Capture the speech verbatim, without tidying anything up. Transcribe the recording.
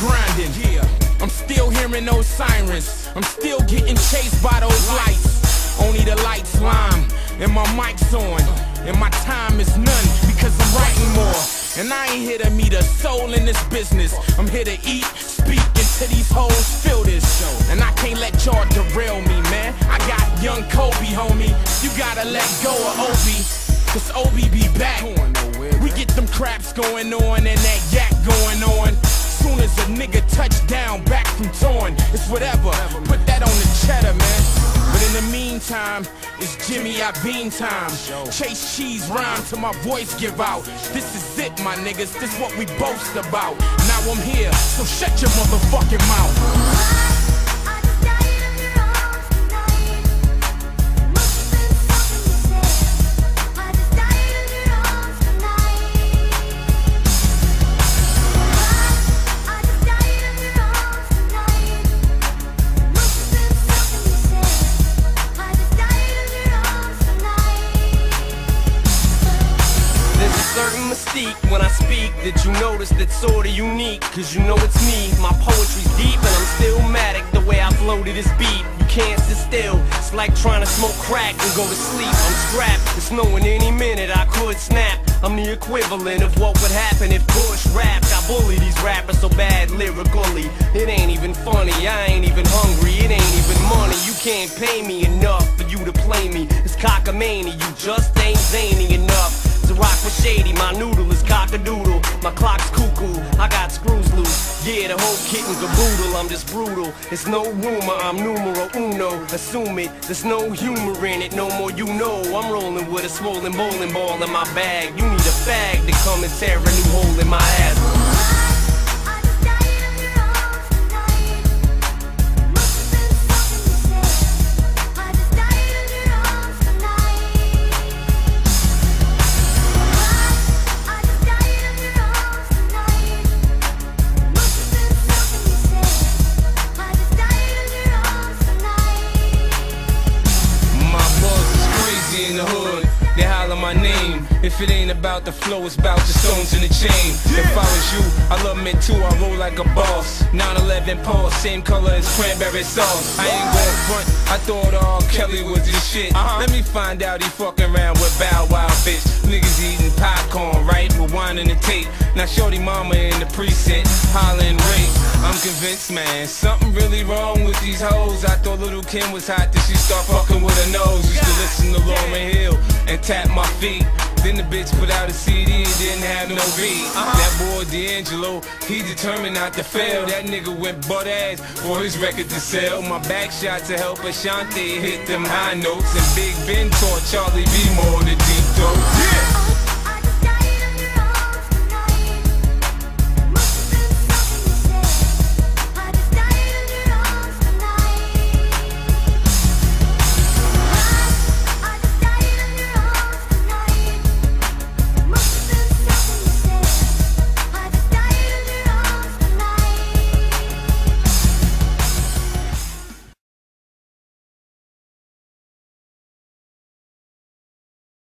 grinding. Yeah, I'm still hearing those sirens. I'm still getting chased by those lights. Only the lights lime, and my mic's on, and my time is none because I'm writing more. And I ain't here to meet a soul in this business. I'm here to eat, speak into these hoes, feel this. And I can't let y'all derail me, man. I got young Kobe, homie. You gotta let go of Obi, cause Obi be back. We get them craps going on and that yak going on. Soon as a nigga touch down back from torn, it's whatever, put that on the cheddar, man. But in the meantime, it's Jimmy Iovine time. Chase cheese rhyme till my voice give out. This is it, my niggas, this what we boast about. Now I'm here, so shut your motherfucking mouth. Certain mystique when I speak that you notice that's sorta unique, cause you know it's me. My poetry's deep and I'm still matic. The way I flow to this beat, you can't sit still. It's like trying to smoke crack and go to sleep. I'm strapped, it's knowing any minute I could snap. I'm the equivalent of what would happen if Bush rapped. I bully these rappers so bad lyrically, it ain't even funny, I ain't even hungry, it ain't even money. You can't pay me enough for you to play me. It's cockamamie, you just ain't zany enough to rock with Shady. My noodle is cock-a-doodle, my clock's cuckoo, I got screws loose. Yeah, the whole kit and caboodle, I'm just brutal. It's no rumor, I'm numero uno. Assume it, there's no humor in it, no more you know. I'm rolling with a swollen bowling ball in my bag. You need a fag to come and tear a new hole in my ass. In the hood, they holler my name. If it ain't about the flow, it's about the stones in the chain. If I was you, I love me too, I roll like a boss. nine eleven Pulse, same color as cranberry sauce. I ain't going front, I thought R. Kelly was this shit. uh-huh. Let me find out he fucking around with Bow Wow, bitch. Niggas eating popcorn, right, with wine and the tape. Now shorty mama in the precinct, hollering rape. I'm convinced, man, something really wrong with these hoes. I thought Little Kim was hot till she start fucking with her nose. Used to listen to Lauryn Hill and tap my feet. Then the bitch put out a C D and didn't have no beat. uh-huh. That boy D'Angelo, he determined not to fail. That nigga went butt ass for his record to sell. My back shot to help Ashanti hit them high notes. And Big Ben taught Charlie B more the deep throat.